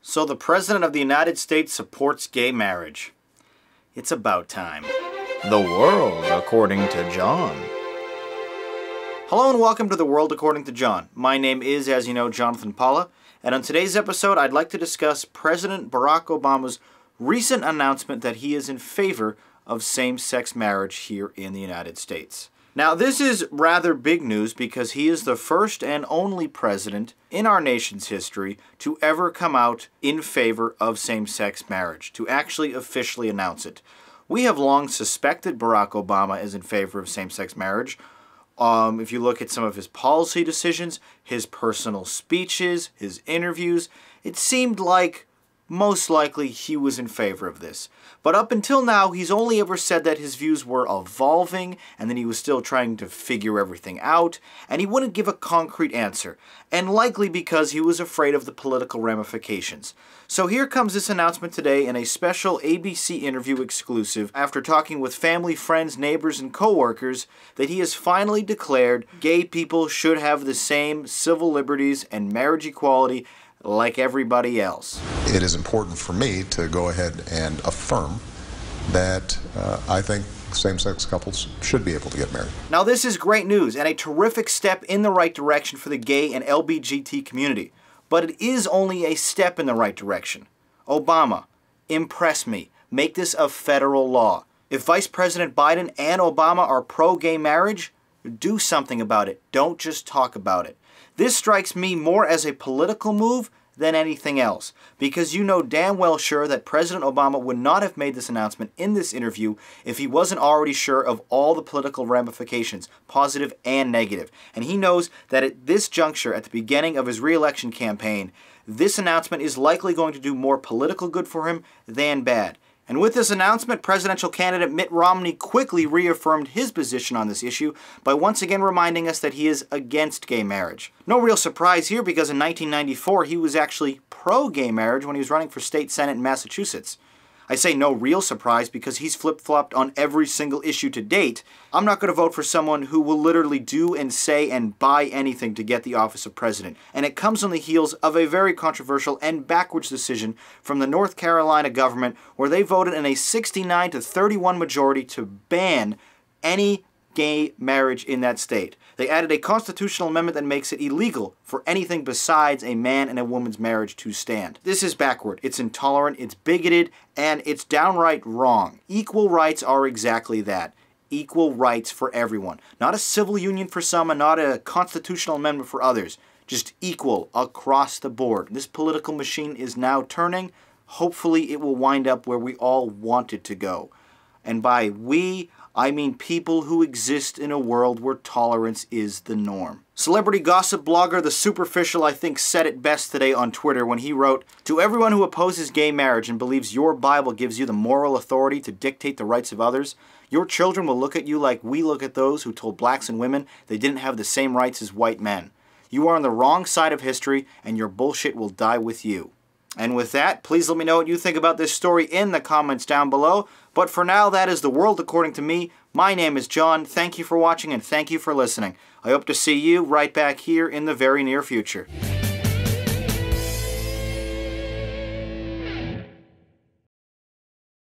So the President of the United States supports gay marriage. It's about time. The World According to Jon. Hello and welcome to The World According to Jon. My name is, as you know, Jonathan Paula, and on today's episode I'd like to discuss President Barack Obama's recent announcement that he is in favor of same-sex marriage here in the United States. Now, this is rather big news because he is the first and only president in our nation's history to ever come out in favor of same-sex marriage, to actually officially announce it. We have long suspected Barack Obama is in favor of same-sex marriage. If you look at some of his policy decisions, his personal speeches, his interviews, it seemed like most likely he was in favor of this. But up until now, he's only ever said that his views were evolving and that he was still trying to figure everything out, and he wouldn't give a concrete answer, and likely because he was afraid of the political ramifications. So here comes this announcement today in a special ABC interview exclusive after talking with family, friends, neighbors, and co-workers that he has finally declared gay people should have the same civil liberties and marriage equality like everybody else. It is important for me to go ahead and affirm that I think same-sex couples should be able to get married. Now this is great news and a terrific step in the right direction for the gay and LGBT community. But it is only a step in the right direction. Obama, impress me. Make this a federal law. If Vice President Biden and Obama are pro-gay marriage, do something about it. Don't just talk about it. This strikes me more as a political move than anything else, because you know damn well sure that President Obama would not have made this announcement in this interview if he wasn't already sure of all the political ramifications, positive and negative. And he knows that at this juncture, at the beginning of his re-election campaign, this announcement is likely going to do more political good for him than bad. And with this announcement, presidential candidate Mitt Romney quickly reaffirmed his position on this issue by once again reminding us that he is against gay marriage. No real surprise here because in 1994 he was actually pro-gay marriage when he was running for state senate in Massachusetts. I say no real surprise because he's flip-flopped on every single issue to date. I'm not going to vote for someone who will literally do and say and buy anything to get the office of president. And it comes on the heels of a very controversial and backwards decision from the North Carolina government where they voted in a 69-31 majority to ban any gay marriage in that state. They added a constitutional amendment that makes it illegal for anything besides a man and a woman's marriage to stand. This is backward, it's intolerant, it's bigoted, and it's downright wrong. Equal rights are exactly that. Equal rights for everyone. Not a civil union for some and not a constitutional amendment for others. Just equal across the board. This political machine is now turning. Hopefully it will wind up where we all want it to go. And by we, I mean people who exist in a world where tolerance is the norm. Celebrity gossip blogger The Superficial, I think, said it best today on Twitter when he wrote, "To everyone who opposes gay marriage and believes your Bible gives you the moral authority to dictate the rights of others, your children will look at you like we look at those who told blacks and women they didn't have the same rights as white men. You are on the wrong side of history and your bullshit will die with you." And with that, please let me know what you think about this story in the comments down below. But for now, that is The World According to me. My name is Jon. Thank you for watching and thank you for listening. I hope to see you right back here in the very near future.